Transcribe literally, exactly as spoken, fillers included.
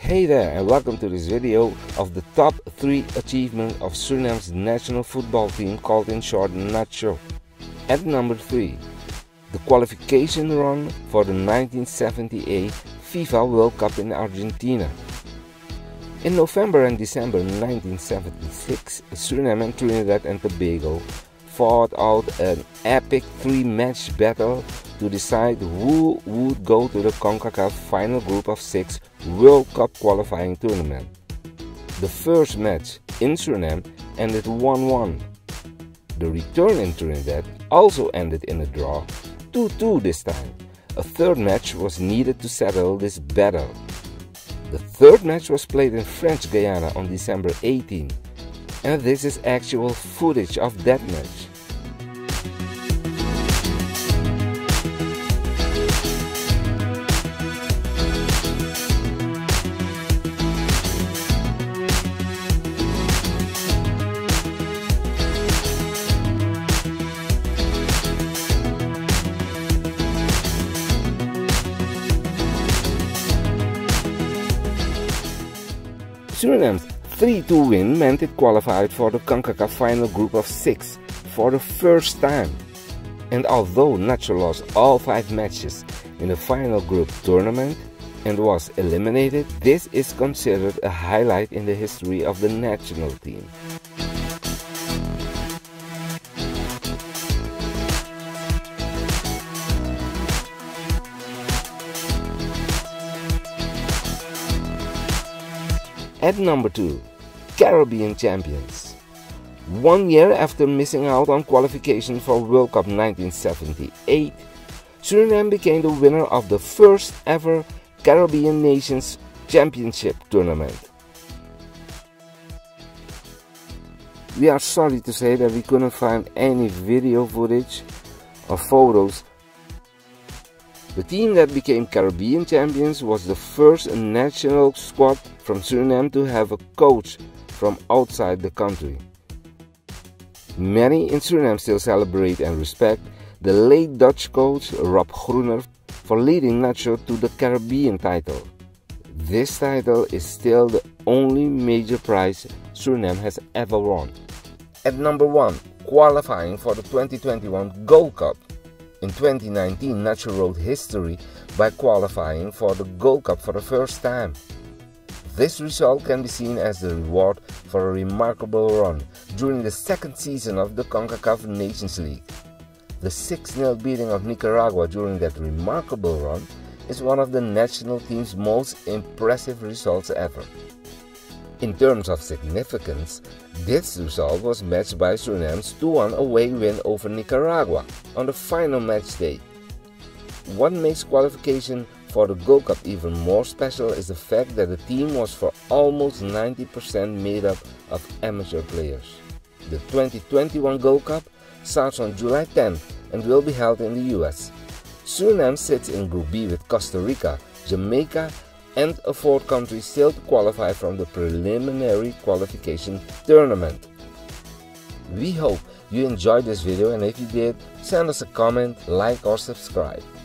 Hey there, and welcome to this video of the top three achievements of Suriname's national football team, called in short Nacho. At number three, the qualification run for the nineteen seventy-eight FIFA World Cup in Argentina. In November and December nineteen seventy-six, Suriname and Trinidad and Tobago fought out an epic three-match battle to decide who would go to the CONCACAF final group of six World Cup qualifying tournament. The first match in Suriname ended one one. The return in Trinidad also ended in a draw, two two this time. A third match was needed to settle this battle. The third match was played in French Guiana on December eighteenth, and this is actual footage of that match. Suriname's three two win meant it qualified for the CONCACAF final group of six for the first time. And although Nacho lost all five matches in the final group tournament and was eliminated, this is considered a highlight in the history of the national team. At number two, Caribbean champions. One year after missing out on qualification for World Cup nineteen seventy-eight, Suriname became the winner of the first ever Caribbean Nations Championship tournament. We are sorry to say that we couldn't find any video footage or photos. The team that became Caribbean champions was the first national squad from Suriname to have a coach from outside the country. Many in Suriname still celebrate and respect the late Dutch coach Rob Groener for leading Nacho to the Caribbean title. This title is still the only major prize Suriname has ever won. At number one, qualifying for the twenty twenty-one Gold Cup. In twenty nineteen, Nacho wrote history by qualifying for the Gold Cup for the first time. This result can be seen as the reward for a remarkable run during the second season of the CONCACAF Nations League. The six nil beating of Nicaragua during that remarkable run is one of the national team's most impressive results ever. In terms of significance, this result was matched by Suriname's two one away win over Nicaragua on the final match day. What makes qualification for the Gold Cup even more special is the fact that the team was for almost ninety percent made up of amateur players. The twenty twenty-one Gold Cup starts on July tenth and will be held in the U S. Suriname sits in Group B with Costa Rica, Jamaica, and a fourth country still to qualify from the preliminary qualification tournament. We hope you enjoyed this video, and if you did, send us a comment, like or subscribe.